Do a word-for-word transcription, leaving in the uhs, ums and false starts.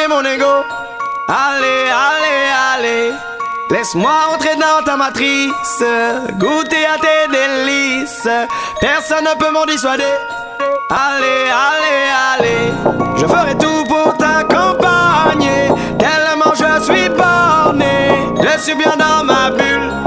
mon ego. Allez, allez, allez, laisse-moi entrer dans ta matrice, goûter à tes délices. Personne ne peut m'en dissuader. Allez, allez, allez, je ferai tout pour t'accompagner. Tellement je suis borné, je suis bien dans ma bulle.